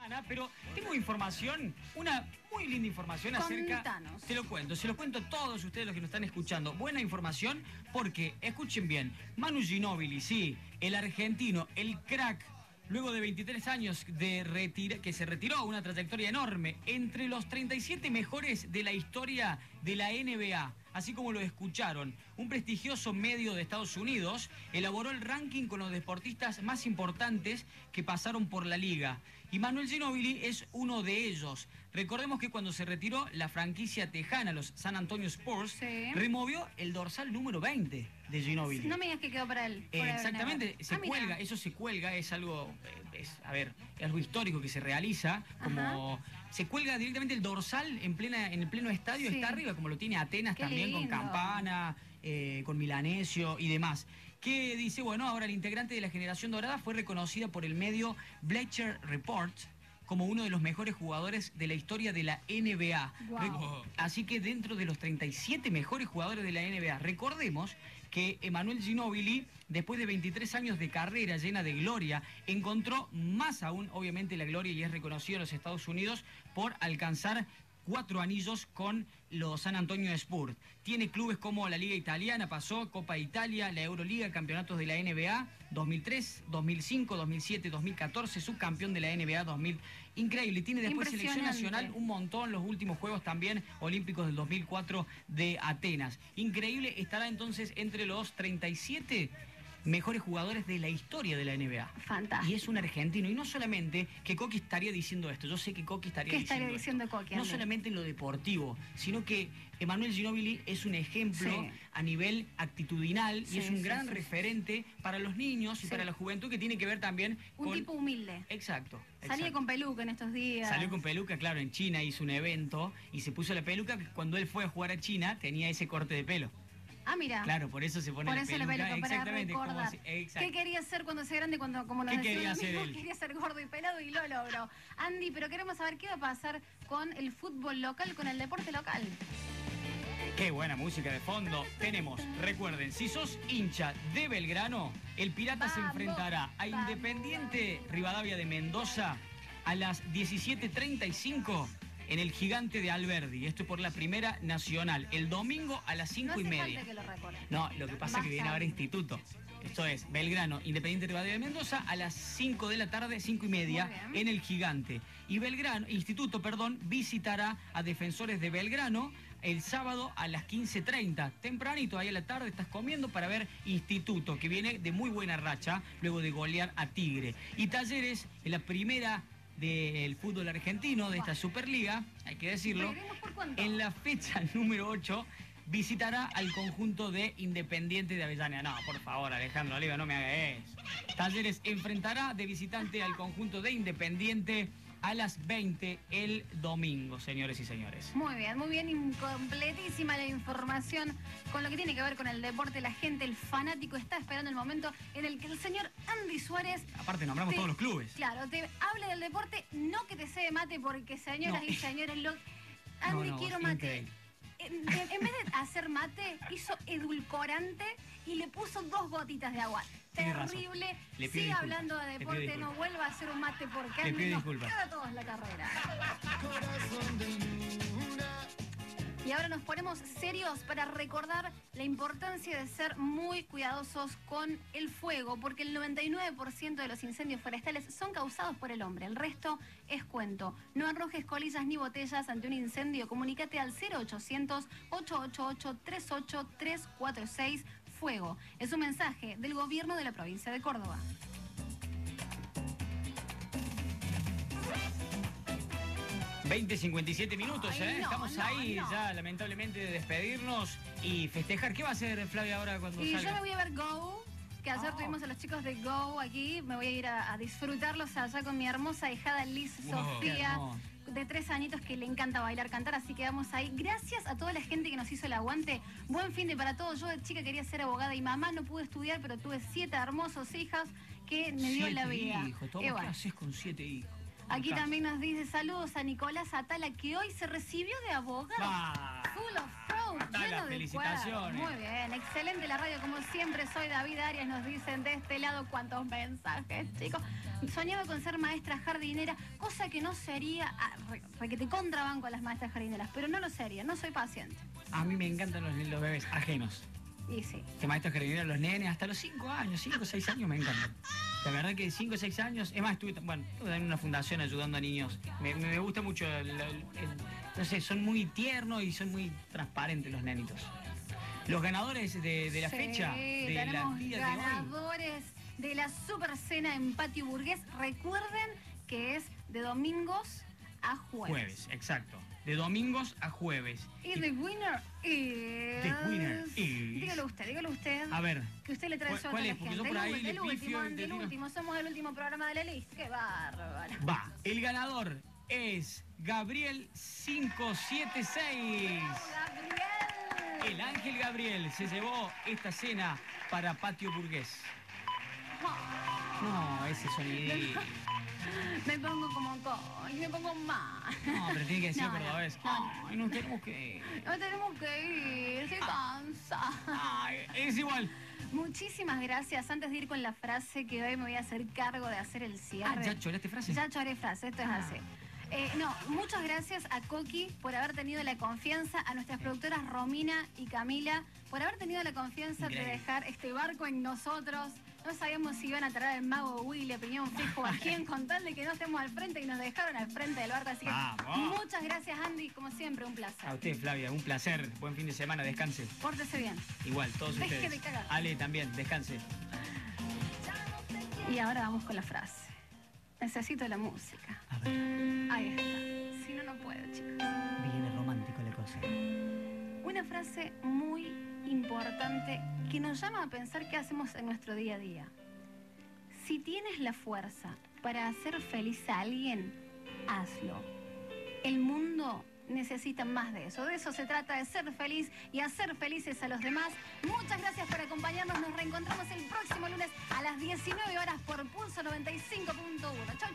Pero tengo información, una muy linda información acerca... Contanos. Se lo cuento a todos ustedes los que nos están escuchando. Buena información porque, escuchen bien, Manu Ginóbili, sí, el argentino, el crack, luego de 23 años que se retiró, una trayectoria enorme, entre los 37 mejores de la historia de la NBA. Así como lo escucharon, un prestigioso medio de Estados Unidos elaboró el ranking con los deportistas más importantes que pasaron por la liga. Y Manuel Ginóbili es uno de ellos. Recordemos que cuando se retiró, la franquicia tejana, los San Antonio Spurs, removió el dorsal número 20 de Ginóbili. No me digas que quedó para él. Exactamente, se cuelga, eso se cuelga, es algo, es algo histórico que se realiza, como se cuelga directamente el dorsal en el pleno estadio, está arriba, como lo tiene Atenas. Qué también lindo. Con Campana, con Milanesio y demás. Que dice, bueno, ahora el integrante de la generación dorada fue reconocida por el medio Bleacher Report como uno de los mejores jugadores de la historia de la NBA. Wow. Así que dentro de los 37 mejores jugadores de la NBA, recordemos que Emanuel Ginóbili, después de 23 años de carrera llena de gloria, encontró más aún, obviamente, la gloria y es reconocido en los Estados Unidos por alcanzar 4 anillos con los San Antonio Spurs. Tiene clubes como la Liga Italiana, pasó Copa de Italia, la Euroliga, campeonatos de la NBA 2003, 2005, 2007, 2014, subcampeón de la NBA 2000. Increíble. Tiene después selección nacional un montón, los últimos Juegos también olímpicos del 2004 de Atenas. Increíble, estará entonces entre los 37 mejores jugadores de la historia de la NBA. Fantástico. Y es un argentino. Y no solamente que Coqui estaría diciendo esto. Yo sé que Coqui estaría diciendo esto. ¿Qué estaría diciendo Coqui? No solamente en lo deportivo, sino que Emanuel Ginóbili es un ejemplo a nivel actitudinal y es un gran referente para los niños y para la juventud, que tiene que ver también con... Un tipo humilde. Exacto. Salía con peluca en estos días. Salió con peluca, claro, en China hizo un evento y se puso la peluca. Cuando él fue a jugar a China tenía ese corte de pelo. Ah, mira. Claro, por eso se pone la peluca. Para recordar. ¿Qué quería ser cuando sea grande? Como nos decía él? Quería ser gordo y pelado y lo logró. Andy, pero queremos saber qué va a pasar con el fútbol local, con el deporte local. Qué buena música de fondo tenemos. Recuerden, si sos hincha de Belgrano, el Pirata se enfrentará a Independiente Rivadavia de Mendoza a las 17:35 en el Gigante de Alberdi. Esto por la Primera Nacional. El domingo a las 5:30. No, lo que pasa es que viene ahora Instituto. Esto es Belgrano, Independiente Rivadavia de Mendoza a las 5 de la tarde, 5:30 en el Gigante. Y Instituto, visitará a Defensores de Belgrano el sábado a las 15:30. Tempranito, ahí a la tarde, estás comiendo para ver Instituto, que viene de muy buena racha luego de golear a Tigre. Y Talleres, en la primera del fútbol argentino, de esta Superliga, hay que decirlo, en la fecha número 8 visitará al conjunto de Independiente de Avellaneda. No, por favor, Alejandro Oliva, no me haga eso. Talleres enfrentará de visitante al conjunto de Independiente a las 20 el domingo, señores y señores. Muy bien, incompletísima la información con lo que tiene que ver con el deporte. La gente, el fanático, está esperando el momento en el que el señor Andy Suárez... Aparte, nombramos todos los clubes. Claro, te hable del deporte, no que te cede mate, porque señoras y señores, Andy, quiero mate. En vez de hacer mate, hizo edulcorante y le puso 2 gotitas de agua. Terrible. Sigue hablando de deporte, no vuelva a hacer un mate porque Andy nos queda a todos la carrera. Y ahora nos ponemos serios para recordar la importancia de ser muy cuidadosos con el fuego, porque el 99% de los incendios forestales son causados por el hombre. El resto es cuento. No arrojes colillas ni botellas ante un incendio. Comunícate al 0800-888-38346. Fuego. Es un mensaje del gobierno de la provincia de Córdoba. ...20:57, estamos ahí ya, lamentablemente, de despedirnos y festejar. ¿Qué va a hacer Flavia ahora cuando salga? Yo me voy a ver Go, que ayer tuvimos a los chicos de Go aquí. Me voy a ir a disfrutarlos allá con mi hermosa hijada Liz Sofía, de 3 añitos, que le encanta bailar, cantar, así que vamos ahí. Gracias a toda la gente que nos hizo el aguante. Buen fin de para todos. Yo de chica quería ser abogada y mamá, no pude estudiar, pero tuve 7 hermosos hijas que me dio la vida. ¿Qué haces con 7 hijos? Aquí también nos dice saludos a Nicolás Atala, que hoy se recibió de abogado. Full of show lleno de felicitaciones. cuadros. Muy bien, excelente la radio, como siempre. Soy David Arias, nos dicen de este lado cuántos mensajes, chicos. Soñaba con ser maestra jardinera, cosa que no sería, que te contrabanco a las maestras jardineras, pero no lo sería, no soy paciente. A mí me encantan los bebés ajenos. Y sí. Que maestros jardineros, los nenes, hasta los 5 años, 5 o 6 años me encantan. La verdad que 5 o 6 años, es más, estuve en una fundación ayudando a niños. Me gusta mucho, no sé, son muy tiernos y son muy transparentes los nenitos. Los ganadores de la fecha, de la día de hoy. Ganadores de la super cena en Patio Burgués. Recuerden que es de domingos a jueves. Jueves, exacto. De domingos a jueves. Y the winner is... The winner is... Dígalo usted. A ver. Que usted le trae suerte a la gente. Porque yo por ahí el último. Somos el último programa de la lista. ¡Qué bárbaro! Va. El ganador es Gabriel 576. ¡Gabriel! El Ángel Gabriel se llevó esta cena para Patio Burgués. No, ese sonidito. Me pongo como coy, me pongo mal. No, pero tiene que decir cordobés. No. Ay, no tenemos que ir. No tenemos que ir, se cansa. Ay, es igual. Muchísimas gracias. Antes de ir con la frase que hoy me voy a hacer cargo de hacer el cierre. ¿Ya choraste frase? Ya choré frase, esto es así. Muchas gracias a Coqui por haber tenido la confianza, a nuestras productoras Romina y Camila, por haber tenido la confianza de dejar este barco en nosotros. No sabíamos si iban a traer el mago Willy, Piñón Fijo, a quién, con tal de que no estemos al frente y nos dejaron al frente del barco. Así que muchas gracias, Andy, como siempre, un placer. A usted, Flavia, un placer. Buen fin de semana, descanse. Pórtese bien. Igual, todos Deje ustedes. de cagar. Ale, también, descanse. Y ahora vamos con la frase. Necesito la música. A ver. Ahí está. Si no, no puedo, chicos. Viene romántico la cosa. Una frase muy importante que nos llama a pensar qué hacemos en nuestro día a día. Si tienes la fuerza para hacer feliz a alguien, hazlo. El mundo necesita más de eso. De eso se trata, de ser feliz y hacer felices a los demás. Muchas gracias por acompañarnos. Nos reencontramos el próximo lunes a las 19 horas por Pulso 95.1. Chau.